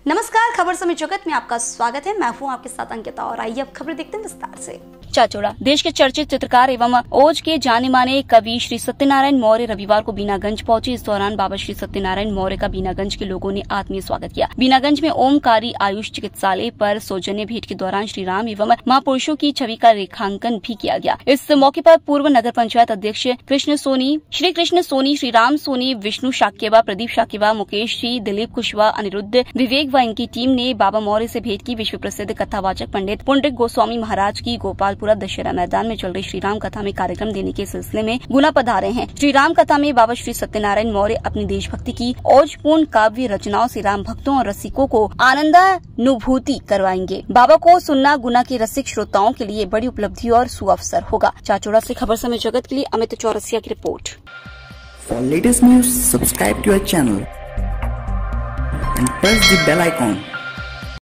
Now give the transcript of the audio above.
नमस्कार, खबर समय जगत में आपका स्वागत है। मैं हूं आपके साथ अंकिता और आइए अब खबर देखते हैं विस्तार से। चाचौड़ा देश के चर्चित चित्रकार एवं ओज के जाने माने कवि श्री सत्यनारायण मौर्य रविवार को बीनागंज पहुंचे। इस दौरान बाबा श्री सत्यनारायण मौर्य का बीनागंज के लोगों ने आत्मीय स्वागत किया। बीनागंज में ओमकारी आयुष चिकित्सालय पर सौजन्य भेंट के दौरान श्री राम एवं महापुरुषों की छवि का रेखांकन भी किया गया। इस मौके पर पूर्व नगर पंचायत अध्यक्ष कृष्ण सोनी, श्री राम सोनी, विष्णु शाक्यवा, प्रदीप शाक्यवा, मुकेश जी, दिलीप कुशवाहा, अनिरुद्ध विवेक व इनकी टीम ने बाबा मौर्य से भेंट की। विश्व प्रसिद्ध कथावाचक पंडित पुंडरीक गोस्वामी महाराज की गोपालपुरा दशहरा मैदान में चल रही श्री राम कथा में कार्यक्रम देने के सिलसिले में गुना पधारे हैं। श्री राम कथा में बाबा श्री सत्यनारायण मौर्य अपनी देशभक्ति की ओजपूर्ण काव्य रचनाओं से राम भक्तों और रसिकों को आनंदानुभूति करवाएंगे। बाबा को सुनना गुना के रसिक श्रोताओं के लिए बड़ी उपलब्धि और सुअवसर होगा। चाचौड़ा से खबर समय जगत के लिए अमित चौरसिया की report. For latest news, subscribe to our channel and press the bell icon.